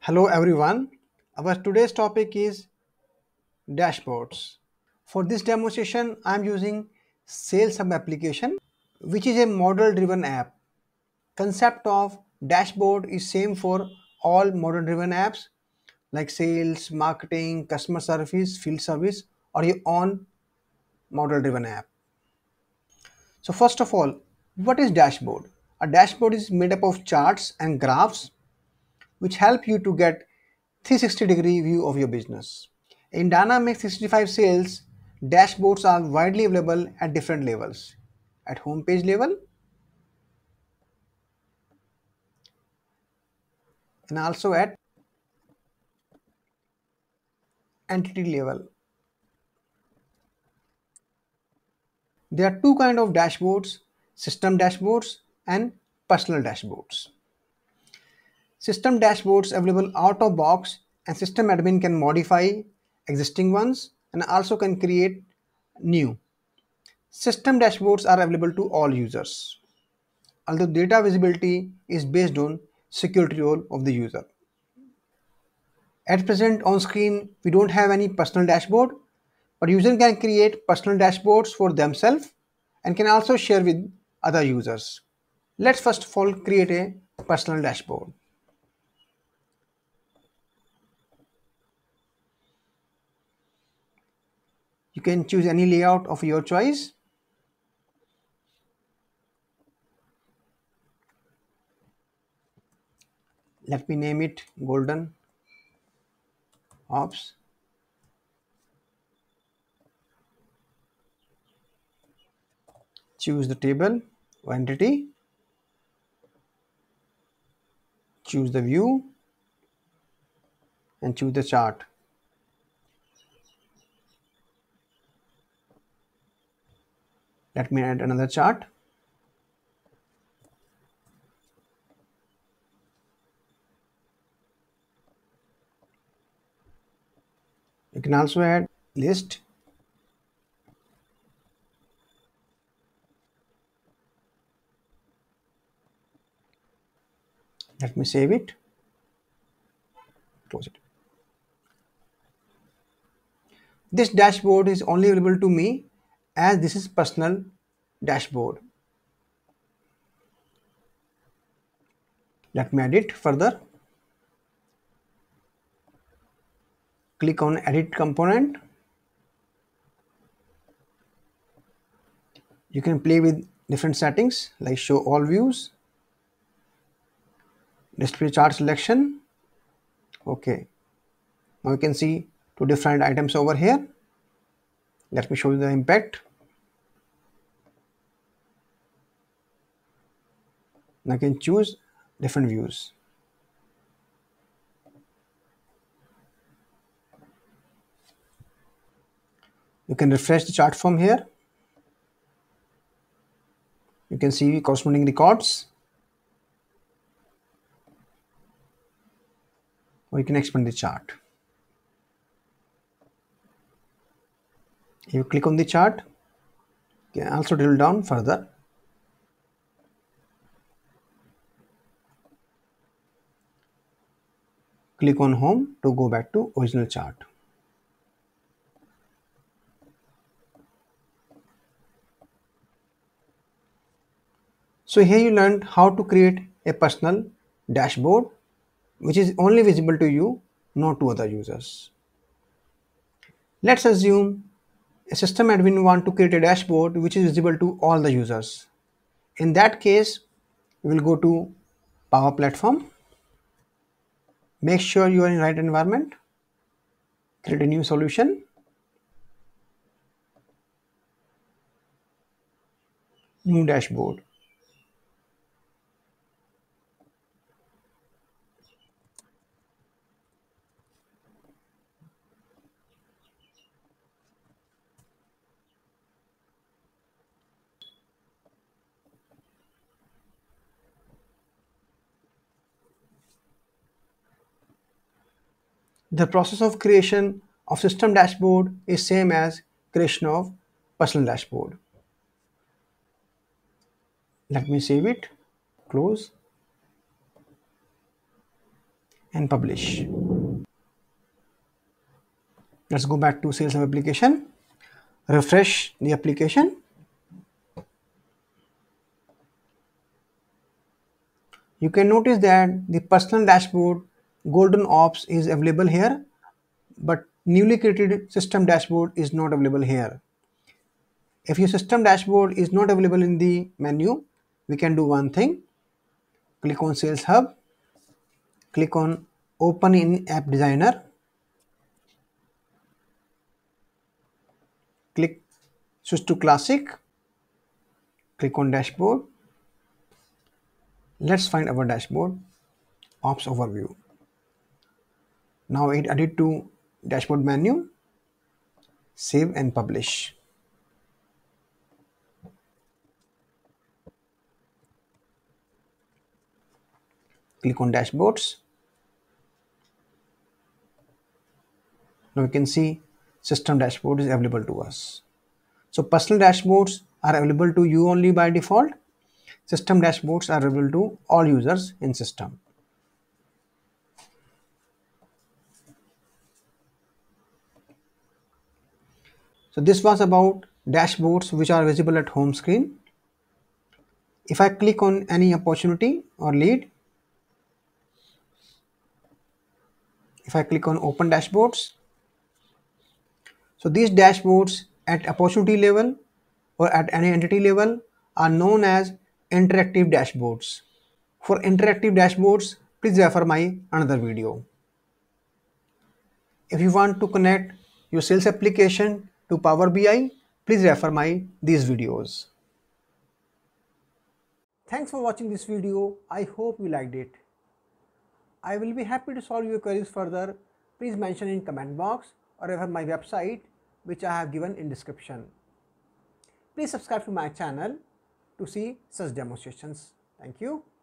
Hello everyone. Our today's topic is dashboards. For this demonstration, I am using Sales Hub application, which is a model-driven app. Concept of dashboard is same for all model-driven apps like sales, marketing, customer service, field service, or your own model-driven app. So first of all, what is dashboard? A dashboard is made up of charts and graphs which help you to get 360-degree view of your business. In Dynamics 365 Sales, dashboards are widely available at different levels. At homepage level and also at entity level. There are two kinds of dashboards, system dashboards and personal dashboards. System dashboards available out of box and system admin can modify existing ones and also can create new. System dashboards are available to all users, although data visibility is based on security role of the user. At present on screen, we don't have any personal dashboard, but user can create personal dashboards for themselves and can also share with other users. Let's first of all create a personal dashboard. You can choose any layout of your choice. Let me name it Golden Ops. Choose the table or entity. Choose the view and choose the chart. Let me add another chart. You can also add list. Let me save it. Close it. This dashboard is only available to me as this is personal dashboard. Let me edit further. Click on edit component. You can play with different settings like show all views, display chart selection. Okay, now you can see two different items over here. Let me show you the impact. Now I can choose different views. You can refresh the chart from here. You can see corresponding records, or you can expand the chart. If you click on the chart, you can also drill down further. Click on home to go back to original chart. So here you learned how to create a personal dashboard which is only visible to you, not to other users. Let's assume a system admin want to create a dashboard which is visible to all the users. In that case, we will go to Power Platform. Make sure you are in right environment. Create a new solution. New dashboard. The process of creation of system dashboard is same as creation of personal dashboard. Let me save it. Close. and publish. Let's go back to Sales Hub application, refresh the application. You can notice that the personal dashboard golden ops is available here, but newly created system dashboard is not available here. If your system dashboard is not available in the menu, we can do one thing. Click on Sales Hub, click on Open in App Designer, click Switch to Classic, click on Dashboard. Let's find our dashboard, Ops Overview. Now it added to Dashboard menu, save and publish. Click on Dashboards. Now you can see system dashboard is available to us. So personal dashboards are available to you only by default. System dashboards are available to all users in system. So this was about dashboards which are visible at home screen. If I click on any opportunity or lead, if I click on open dashboards, so these dashboards at opportunity level or at any entity level are known as interactive dashboards. For interactive dashboards, please refer my another video. If you want to connect your sales application to Power BI, please refer my these videos. Thanks for watching this video. I hope you liked it. I will be happy to solve your queries further. Please mention in comment box or refer my website which I have given in description. Please subscribe to my channel to see such demonstrations. Thank you.